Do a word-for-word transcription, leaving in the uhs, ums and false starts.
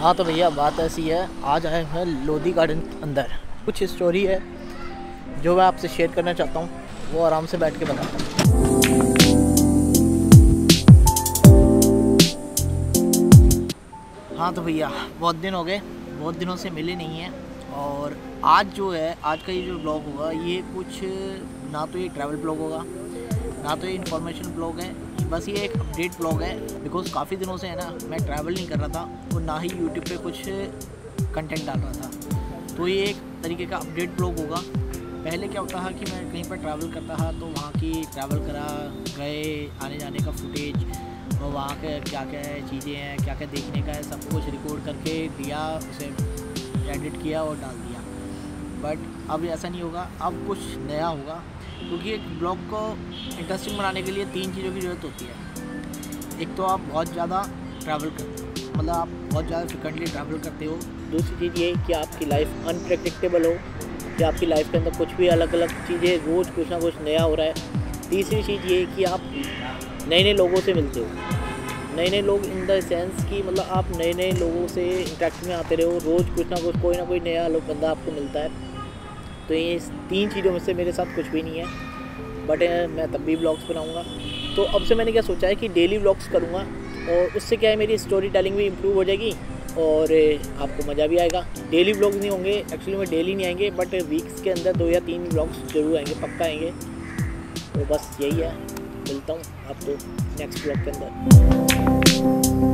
हाँ तो भैया बात ऐसी है, आज आए हैं लोधी गार्डन के अंदर। कुछ स्टोरी है जो मैं आपसे शेयर करना चाहता हूँ, वो आराम से बैठ के बताता हूँ। हाँ तो भैया बहुत दिन हो गए, बहुत दिनों से मिले नहीं हैं। और आज जो है, आज का ये जो ब्लॉग होगा, ये कुछ ना तो ये ट्रैवल ब्लॉग होगा, ना तो ये इन्फॉर्मेशन ब्लॉग है, बस ये एक अपडेट ब्लॉग है। बिकॉज़ काफ़ी दिनों से है ना, मैं ट्रैवल नहीं कर रहा था और ना ही यूट्यूब पे कुछ कंटेंट डाल रहा था। तो ये एक तरीके का अपडेट ब्लॉग होगा। पहले क्या होता था कि मैं कहीं पर ट्रैवल करता था तो वहाँ की ट्रैवल करा गए आने जाने का फुटेज और वहाँ के क्या क्या चीज़ें हैं, क्या क्या देखने का है, सब कुछ रिकॉर्ड करके दिया, उसे एडिट किया और डाल दिया। बट अब ऐसा नहीं होगा, अब कुछ नया होगा। क्योंकि एक ब्लॉग को इंटरेस्टिंग बनाने के लिए तीन चीज़ों की ज़रूरत होती है। एक तो आप बहुत ज़्यादा ट्रैवल करते हो, मतलब आप बहुत ज़्यादा फ्रिक्वेंटली ट्रैवल करते हो। दूसरी चीज़ ये कि आपकी लाइफ अनप्रेडिक्टेबल हो, कि आपकी लाइफ के अंदर कुछ भी अलग अलग चीज़ें, रोज़ कुछ ना कुछ नया हो रहा है। तीसरी चीज़ ये कि आप नए नए लोगों से मिलते हो, नए नए लोग इन द सेंस कि मतलब आप नए नए लोगों से इंटरेक्शन में आते रहो, रोज़ कुछ ना कुछ कोई ना कोई नया लोग बंदा आपको मिलता है। तो ये तीन चीज़ों में से मेरे साथ कुछ भी नहीं है, बट मैं तब भी ब्लॉग्स बनाऊंगा। तो अब से मैंने क्या सोचा है कि डेली ब्लॉग्स करूंगा, और उससे क्या है, मेरी स्टोरी टेलिंग भी इम्प्रूव हो जाएगी और आपको मज़ा भी आएगा। डेली ब्लॉग्स नहीं होंगे, एक्चुअली में डेली नहीं आएंगे, बट वीक्स के अंदर दो या तीन ब्लॉग्स जरूर आएंगे, पक्का आएंगे। तो बस यही है, मिलता हूँ आपको नेक्स्ट ब्लॉग के अंदर।